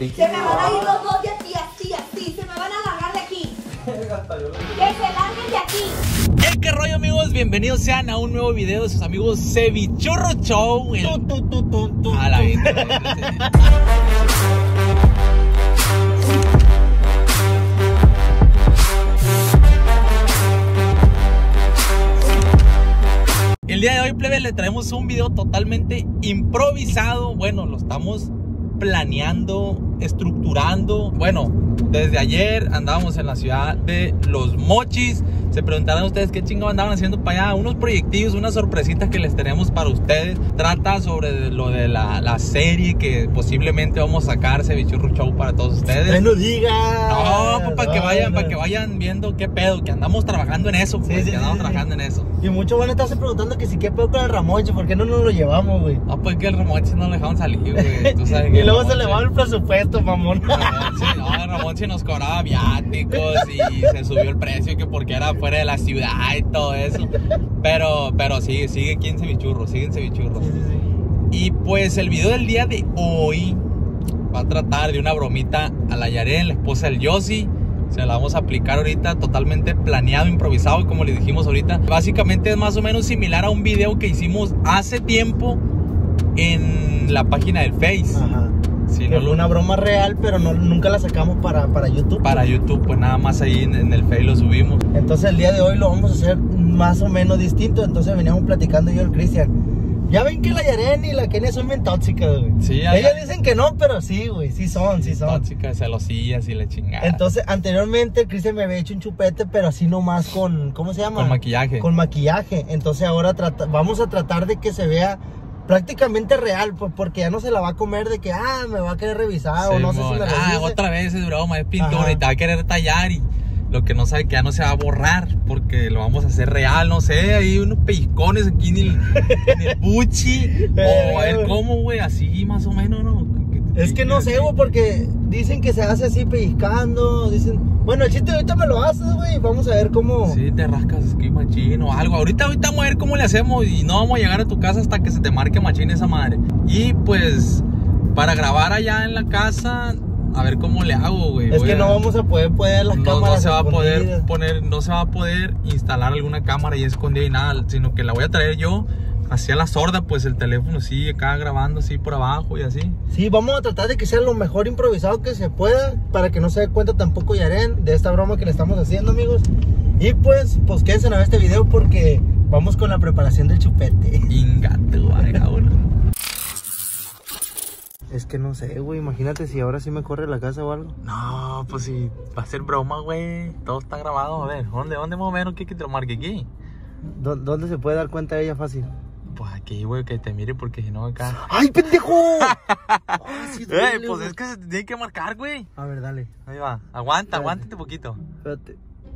pique. Se me van a ir los dos de aquí, así, así. Se me van a largar de aquí. Que se larguen de aquí. ¿Qué rollo, amigos? Bienvenidos sean a un nuevo video de sus amigos Cevichurro Show. A la vida. El día de hoy, plebe, le traemos un video totalmente improvisado. Bueno, lo estamos planeando, estructurando. Bueno, desde ayer andábamos en la ciudad de Los Mochis. Se preguntarán ustedes qué chingados andaban haciendo para allá. Unos proyectillos, unas sorpresitas que les tenemos para ustedes. Trata sobre lo de la serie que posiblemente vamos a sacar, Cevichurro Show, para todos ustedes. No digas. No, pues para que vayan viendo qué pedo, que andamos trabajando en eso, pues, que andamos trabajando en eso. Y muchos van a estarse preguntando que si qué pedo con el Ramonchi, ¿por qué no nos lo llevamos, güey? No, pues que el Ramonchi no lo dejaban salir, güey. Tú sabes que y luego se le va el presupuesto, mamón. El Ramonchi nos cobraba viáticos y se subió el precio que porque era fuera de la ciudad y todo eso. Pero sigue aquí en Cevichurro, sigue en Cevichurro. Sí. Y pues el video del día de hoy va a tratar de una bromita a la Yaren, la esposa del Yossi. Se la vamos a aplicar ahorita totalmente planeado, improvisado, como le dijimos ahorita. Básicamente es más o menos similar a un video que hicimos hace tiempo en la página del Face. Ajá. Sí, que fue una broma real, pero nunca la sacamos para YouTube. Para YouTube, pues nada más ahí en el Face lo subimos. Entonces el día de hoy lo vamos a hacer más o menos distinto. Entonces veníamos platicando yo y el Cristian. Ya ven que la Yaren y la Kenia son bien tóxicas, güey. Sí, ellas dicen que no, pero sí, güey, sí son. Tóxicas, celosillas y la chingada. Entonces, anteriormente el Cristian me había hecho un chupete, pero así nomás con, ¿cómo se llama? Con maquillaje. Con maquillaje. Entonces ahora vamos a tratar de que se vea prácticamente real, pues, porque ya no se la va a comer de que, me va a querer revisar, sí, o no sé si me revise. Otra vez es broma, es pintura. Y te va a querer tallar y lo que no sabe que ya no se va a borrar porque lo vamos a hacer real, no sé, hay unos pellizcones aquí en el buchi o a ver cómo, güey, así más o menos, ¿no? Es que no sé, güey, porque dicen que se hace así pellizcando, dicen, bueno, el chiste ahorita me lo haces, güey, vamos a ver cómo. Sí, te rascas aquí machín o algo, ahorita vamos a ver cómo le hacemos y no vamos a llegar a tu casa hasta que se te marque machín esa madre. Y pues, para grabar allá en la casa, a ver cómo le hago, güey. Es que no vamos a poder poner las cámaras. No se va a poder poner, no se va a poder instalar alguna cámara y escondida y nada, sino que la voy a traer yo así a la sorda, pues el teléfono sí, acá grabando así por abajo y así. Sí, vamos a tratar de que sea lo mejor improvisado que se pueda, para que no se dé cuenta tampoco Yaren de esta broma que le estamos haciendo, amigos. Y pues quédense a ver este video porque vamos con la preparación del chupete. Ingato, vaya, uno. Es que no sé, güey, imagínate si ahora sí me corre la casa o algo. No, pues sí, va a ser broma, güey. Todo está grabado. A ver, ¿dónde más o menos que te lo marque aquí? ¿Dónde se puede dar cuenta de ella fácil? Pues aquí, güey, que te mire porque si no acá... ¡Ay, pendejo! Sí duele, pues es que se tiene que marcar, güey. A ver, dale. Ahí va. Aguántate un poquito. Espérate.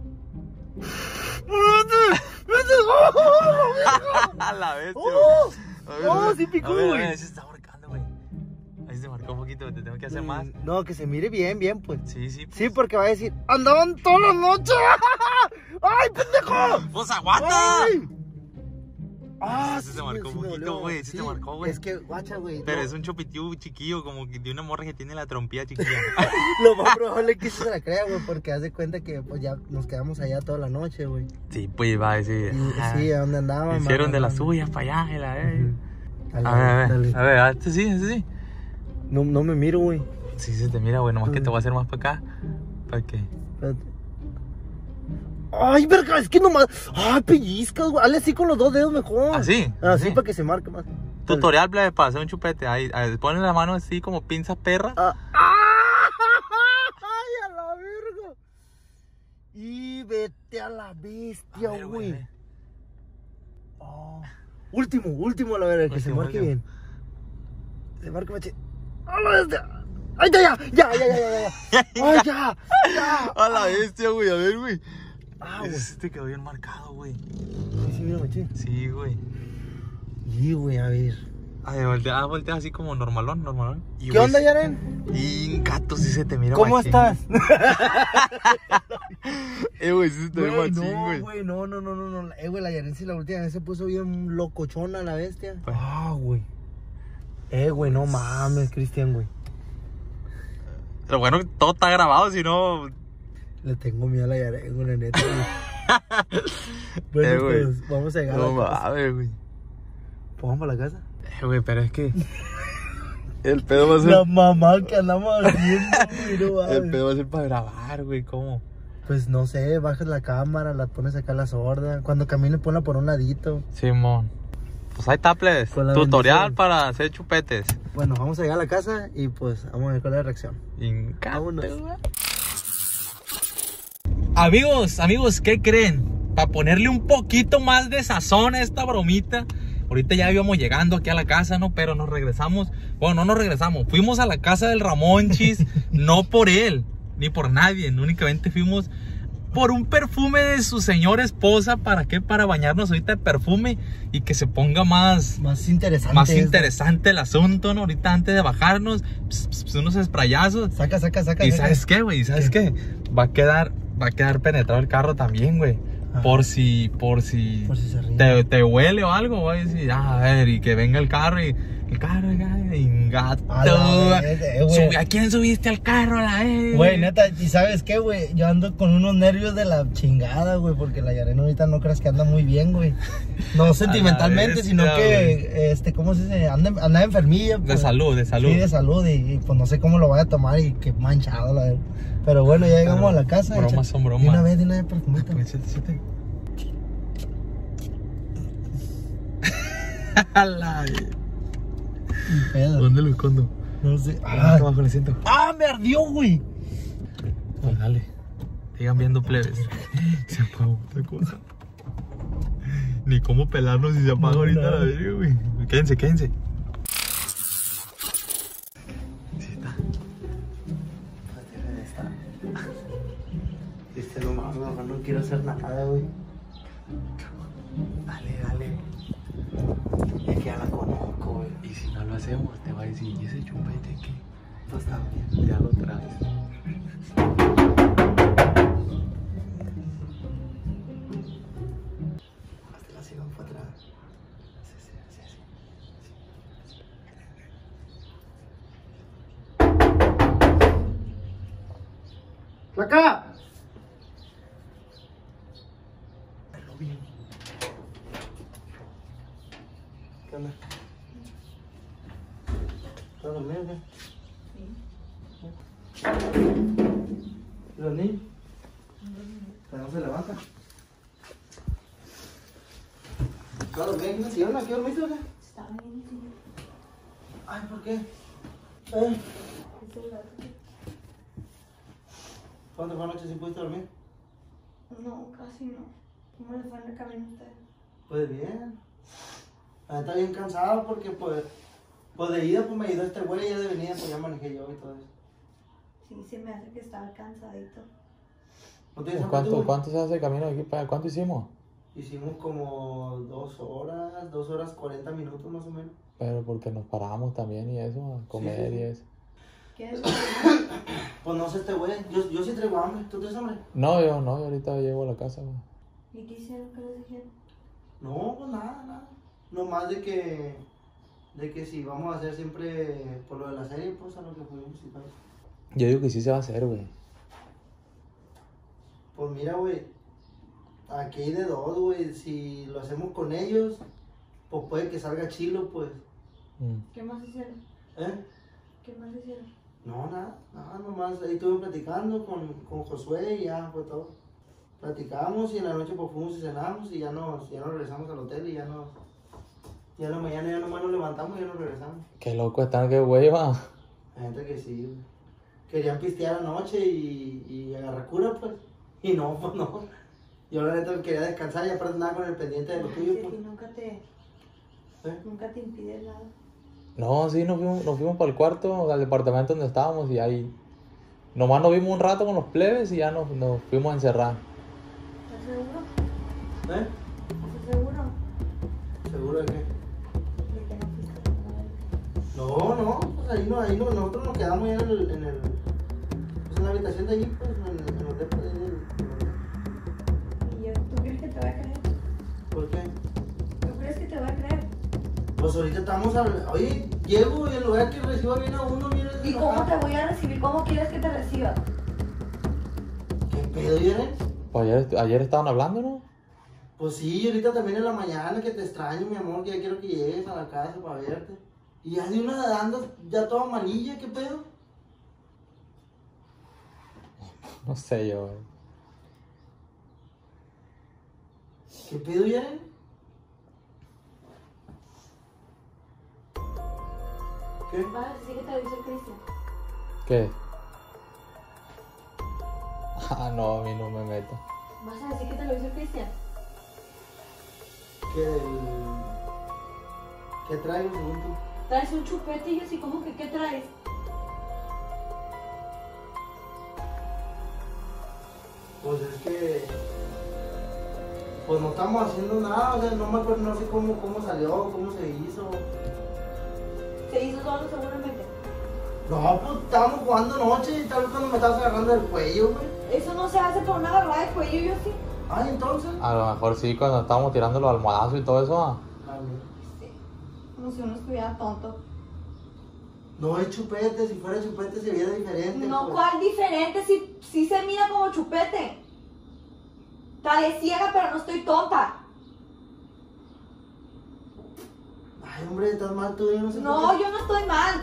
A la bestia, güey. Sí picó, güey. A ver, se está marcando, güey. Ahí se marcó un poquito, te tengo que hacer más. No, que se mire bien, pues. Sí. Pues. Sí, porque va a decir, andaban toda la noche. ¡Ay, pendejo! Pues aguanta. ¡Ay! Sí, se marcó un poquito, güey. Sí, se marcó, güey. Es que, guacha, güey. Pero no. Es un chopitío chiquillo, como que de una morra que tiene la trompilla chiquilla. Lo más probable es que se la crea, güey, porque haz de cuenta que pues ya nos quedamos allá toda la noche, güey. Sí, pues va a decir. Sí, ¿a dónde andaban? Hicieron de las suyas para allá, A ver, sí. No me miro, güey. Sí, se te mira, güey. Nomás que te voy a hacer más para acá. ¿Para qué? Espérate. Ay, verga, es que nomás. Ay, pellizcas, güey. Hazle así con los dos dedos mejor. ¿Así? Así para que se marque más. Tutorial, plebe, para hacer un chupete. Ahí, ponen la mano así como pinzas perras. ¡Ay, a la verga! Y vete a la bestia, güey. Último, a la verga, que se marque bien. Se marque maché. ¡A la bestia! ¡Ay, ya! ¡Ay, ya! A la bestia, güey, a ver, güey. Güey. Este quedó bien marcado, güey. Sí, mira, maché. Sí, güey. Y, güey, a ver. Voltea así como normalón. Y, ¿qué onda, Yaren? Y gato, si se te mira. ¿Cómo machín, estás? Güey, si se te ve machín, güey. No. Güey, la Yaren si la última vez se puso bien locochona la bestia. Güey. Güey, no mames, Cristian, güey. Lo bueno que todo está grabado, si no... Le tengo miedo a la Yarengo, la neta, güey. Bueno, pues vamos a llegar a la casa. Güey. ¿Vamos para la casa? Güey, pero es que... El pedo va a ser... La mamá que andamos haciendo, güey, no mames. El pedo va a ser para grabar, güey, ¿cómo? Pues no sé, bajas la cámara, la pones acá a la sorda. Cuando camine, ponla por un ladito. Simón. Pues ahí está, plebes. Tutorial para hacer chupetes. Bueno, vamos a llegar a la casa y pues vamos a ver cuál es la reacción. Vámonos. Amigos, ¿qué creen? Para ponerle un poquito más de sazón a esta bromita. Ahorita ya íbamos llegando aquí a la casa, ¿no? Pero nos regresamos. Bueno, no nos regresamos. Fuimos a la casa del Ramonchis. No por él, ni por nadie. Únicamente fuimos por un perfume de su señora esposa. ¿Para qué? Para bañarnos ahorita de perfume y que se ponga más interesante. Más interesante el asunto, ¿no? Ahorita antes de bajarnos, unos sprayazos. Saca. ¿Y sabes qué, güey? ¿Sabes qué? Va a quedar penetrado el carro también, güey. Por si se te huele o algo, voy a decir, a ver, y que venga el carro y gato. ¿A quién subiste al carro? Güey, neta, ¿y sabes qué, güey? Yo ando con unos nervios de la chingada, güey, porque la Yarena ahorita no creas que anda muy bien, güey. No sentimentalmente, sino que, ¿cómo se dice? Anda enfermilla. Pues, de salud. Sí, de salud, y pues no sé cómo lo vaya a tomar y qué manchado, la verdad. Pero bueno, ya llegamos a la casa. Bromas son bromas. De una vez, perfumito. ¿Dónde lo escondo? No sé. Abajo le siento. Me ardió, güey. Pues dale. Sigan viendo, plebes. Se apagó otra cosa. Ni cómo pelarnos si se apaga ahorita la verga, güey. Quédense. Sí está. No mames, no quiero hacer nada, güey. Dale. Es que ya la conozco, güey. Y si no lo hacemos, te va a decir, ¿y ese chupete qué? Pues también. Ya lo traes. Hasta la sigan para atrás. Sí. ¡Placa! ¿Qué onda? ¿Estás dormido o qué? Sí. ¿Y los niños? ¿No se levanta? ¿Estás dormido en una sillona? ¿Aquí dormiste o qué? Estaba bien, señor. Ay, ¿por qué? ¿Cuándo fue anoche si pudiste dormir? No, casi no. ¿Cómo le fue en el camino a usted? Pues bien. Está bien cansado porque pues de ida pues me ayudó este güey y ya de venida pues ya manejé yo y todo eso. Sí, se me hace que estaba cansadito. ¿No tienes ¿Cuánto se hace el camino de aquí para allá? ¿Cuánto hicimos? Hicimos como 2 horas 40 minutos más o menos. Pero porque nos parábamos también y eso, a comer y eso. ¿Qué es? Pues no sé este güey, yo sí traigo hambre. ¿Tú tienes hambre? No, yo ahorita llego a la casa, güey. ¿Y qué hicieron? ¿Qué les dijeron? No, pues nada. No más de que si vamos a hacer siempre por lo de la serie, pues a lo que fuimos y tal. Yo digo que sí se va a hacer, güey. Pues mira, güey, aquí hay de dos, güey. Si lo hacemos con ellos, pues puede que salga chilo, pues. ¿Qué más hicieron? ¿Qué más hicieron? No, nada, nomás ahí estuve platicando con Josué y ya fue todo. Platicamos y en la noche pues fuimos y cenamos y ya nos regresamos al hotel y ya en la mañana ya nomás nos levantamos y ya nos regresamos. Qué loco están, qué güey, va. La gente que sí, güey. Querían pistear anoche y agarrar cura, pues. Y no, pues no. Yo la neta quería descansar y aparte andaba con el pendiente de lo tuyo, sí, pues. Nunca te impide nada. No, sí, nos fuimos para el cuarto, al departamento donde estábamos y ahí... Nomás nos vimos un rato con los plebes y ya nos fuimos a encerrar. ¿Estás seguro? ¿Estás seguro? ¿Seguro de qué? De que no fuiste a comer. No, pues ahí no, nosotros nos quedamos ya en la habitación de allí, pues, en los depas de ahí. ¿Y tú crees que te va a creer? ¿Por qué? ¿Tú crees que te va a creer? Pues ahorita estamos oye, llego y en lugar que reciba bien a uno, mira, ¿Y cómo te voy a recibir? ¿Cómo quieres que te reciba? ¿Qué pedo, Yeren? Pues ayer estaban hablando, ¿no? Pues sí, y ahorita también en la mañana que te extraño, mi amor, que ya quiero que llegues a la casa para verte. Y ya de una andas ya toda amarilla, ¿qué pedo? No sé yo, ¿Qué pedo, Yeren? ¿Qué? ¿Vas a decir que te lo hizo Cristian? ¿Qué? Ah, no, a mí no me meto. ¿Vas a decir que te lo hizo Cristian? ¿Qué traigo, según tú? Traes un chupete y yo así, ¿cómo que qué traes? Pues es que... Pues no estamos haciendo nada, o sea, no me acuerdo, no sé cómo salió, cómo se hizo. ¿Se hizo solo seguramente? No, pues estábamos jugando noche y tal vez cuando me estabas agarrando el cuello, güey. Eso no se hace por una agarrada de cuello, yo sí. Ah, entonces. A lo mejor sí, cuando estábamos tirando los almohadazos y todo eso. Ah, bien. Sí. Como si uno estuviera tonto. No es chupete, si fuera chupete se viera diferente. No, pues. ¿cuál diferente? Si se mira como chupete. Estaré ciega, pero no estoy tonta. Ay, hombre, estás mal tú, yo no sé No, por qué. yo no estoy mal.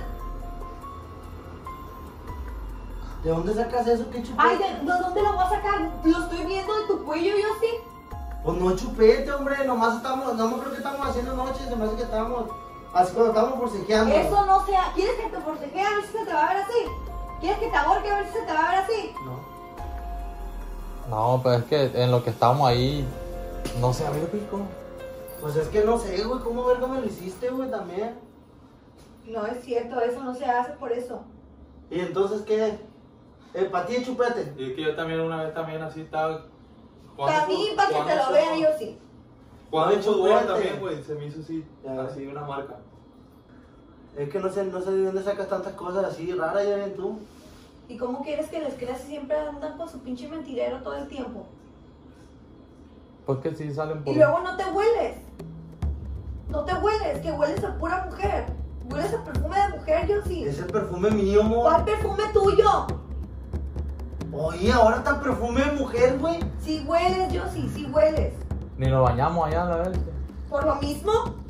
¿De dónde sacas eso? ¿Qué chupete? Ay, ¿de dónde lo voy a sacar? Lo estoy viendo de tu cuello, yo sí. Pues no es chupete, hombre, nomás estamos, no me creo que estamos haciendo noche, se me hace que estamos, así cuando estamos forcejeando. Eso no sea. ¿Quieres que te forcejee a ver si se te va a ver así? ¿Quieres que te ahorque a ver si se te va a ver así? No. No, pero es que en lo que estábamos ahí, no sé, a ver, pico. Pues es que no sé, güey, ¿cómo verga me lo hiciste, güey, también? No es cierto, eso no se hace por eso. ¿Y entonces qué? ¿Para ti es chupete? Y es que yo también una vez también así estaba... Para mí, para que te lo vean, yo sí. Cuando Mucho fútbol fuerte. también, güey, se me hizo así, Ya. así una marca. Es que no sé de dónde sacas tantas cosas así raras, ya ven tú. ¿Y cómo quieres que les creas si siempre andan con su pinche mentirero todo el tiempo? Pues que sí salen por... Y luego no te hueles. No te hueles, que hueles a pura mujer. Hueles a perfume de mujer, yo sí. Es el perfume mío, amor. ¿Cuál perfume tuyo? Oye, ahora está perfume de mujer, güey. Sí hueles, yo sí, sí hueles. Ni nos bañamos allá, la vez. ¿Por lo mismo?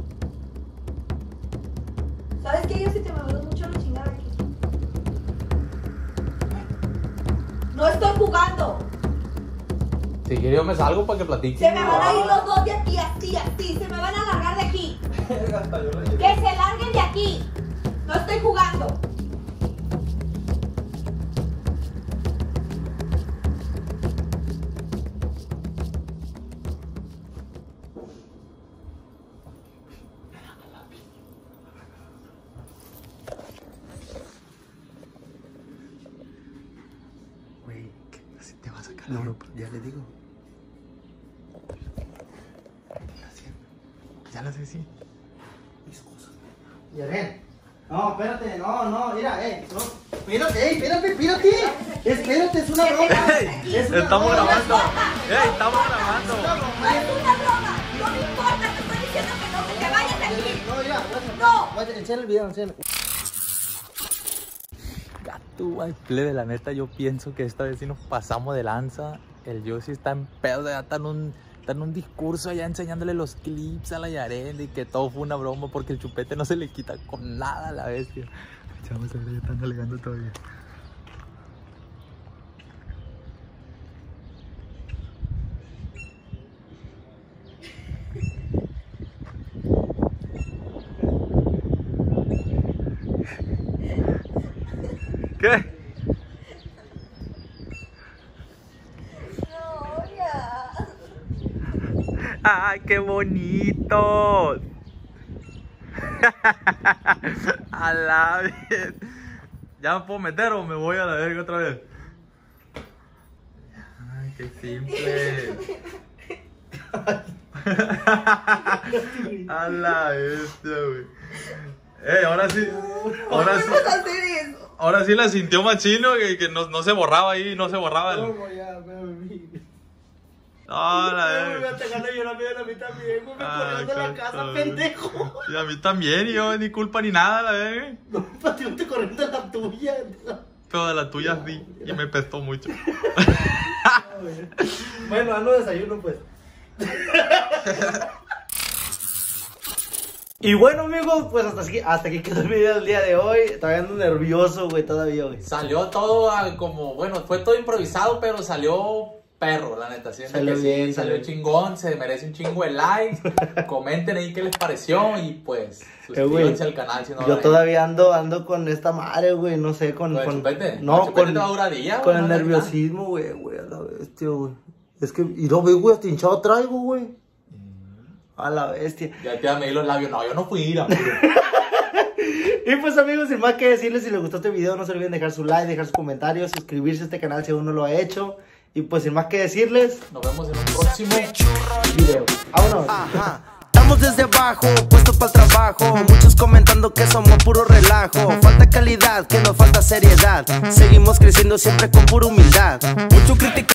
¿Sabes qué? Yo sí te me veo mucho la chingada aquí. No estoy jugando. Si quieres yo me salgo para que platique. Se me van a ir los dos de aquí, así, así. Se me van a largar de aquí. Que se larguen de aquí. No estoy jugando. Güey, Así te va a sacar no, ya le digo. Ya lo sé, sí. Mis cosas. Yaren. No, espérate, no, mira, no. Espérate. Espérate, es una broma. Es una Estamos broma. grabando. Estamos grabando. Es una broma. No es una broma. No me importa. Te estoy diciendo que no, que te vayas de aquí. No, mira, No. enseña el video, enseña. Gato, ay, plebe, la neta, yo pienso que esta vez sí nos pasamos de lanza. El Yossi está en pedo, ya está en un discurso allá enseñándole los clips a la Yaren y que todo fue una broma porque el chupete no se le quita con nada a la bestia. Vamos a ver, ya están alegando todavía. ¿Qué? No, ya. ¡Ay, qué bonito! A la vez. ¿Ya me puedo meter o me voy a la verga otra vez? Ay, qué simple. A la bestia, güey. Ahora sí. Ahora sí. Vamos a hacer eso. Ahora sí la sintió machino que no se borraba ahí, no se borraba. ¿Cómo ya? Espérame. No, la Me voy a atacar a llorar, a mí también, güey. Me corrieron de la casa, pendejo. Y a mí también, y yo ni culpa ni nada, la verga. No, para ti no te corrieron de la tuya. Pero de la tuya sí, y me pestó mucho. Bueno, no desayuno, pues. Y bueno, amigos, pues hasta aquí quedó el video del día de hoy. Todavía ando nervioso, güey, todavía, güey. Salió todo como, bueno, fue todo improvisado, pero salió perro, la neta. Siento salió que bien, sí, salió chingón, se merece un chingo de likes. Comenten ahí qué les pareció y pues suscríbanse al canal si no yo todavía ando con esta madre, güey, no sé, con chupete. No, chupete te va a durar día, con el nerviosismo, güey, a la bestia, güey. Es que, y no, güey, hasta hinchado traigo, güey. A la bestia. Ya te amé los labios. No, yo no fui, amigo. Y pues, amigos, sin más que decirles, si les gustó este video, no se olviden dejar su like, dejar su comentario, suscribirse a este canal si aún no lo ha hecho. Y pues, sin más que decirles, nos vemos en un próximo video. Vámonos. Ajá. Estamos desde abajo, puestos para el trabajo. Muchos comentando que somos puro relajo. Falta calidad, que nos falta seriedad. Seguimos creciendo siempre con pura humildad. Mucho crítica.